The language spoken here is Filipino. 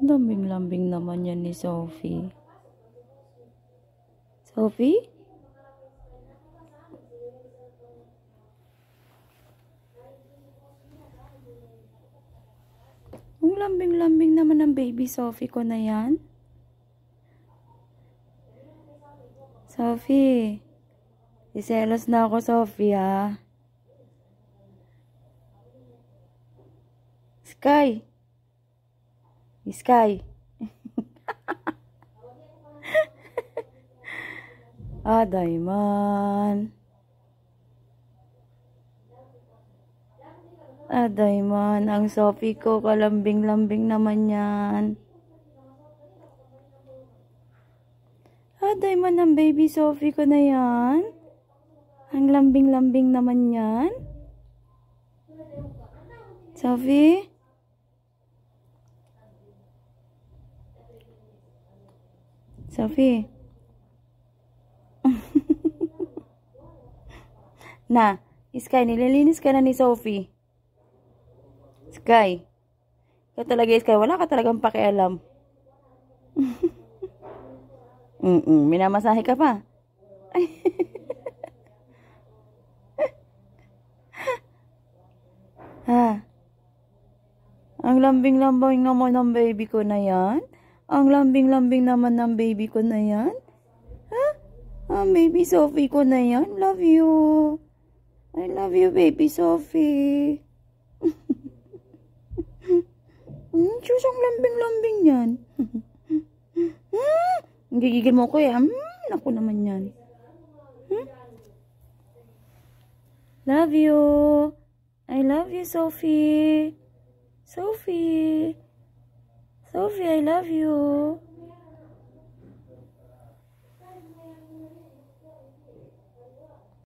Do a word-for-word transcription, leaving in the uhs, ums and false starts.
Lambing-lambing naman yan ni Sophie. Sophie? Ang lambing-lambing naman ng baby Sophie ko na yan. Sophie. Iselos na ako, Sophie, ha? Sky. Sky. Ah, Daiman. Ah, Daiman. Ang Sophie ko, kalambing-lambing naman yan. Ah, Daiman, ang baby Sophie ko na yan. Ang lambing-lambing naman yan. Sophie? Sophie? Na, Sky, nililinis ka na ni Sophie. Sky. Ikaw talaga, Sky. Wala ka talagang pakialam. Mm-mm, minamasahe ka pa. Ha? Ang lambing-lambing naman ng baby ko na yan. Ang lambing-lambing naman ng baby ko na yan. Ha? Ang baby Sophie ko na yan. Love you. I love you, baby Sophie. Hmm, Diyos, ang lambing-lambing yan. Hmm, gigigil mo ko eh. Hmm, naku naman yan. Hmm? Love you. I love you, Sophie. Sophie. Sophie, I love you.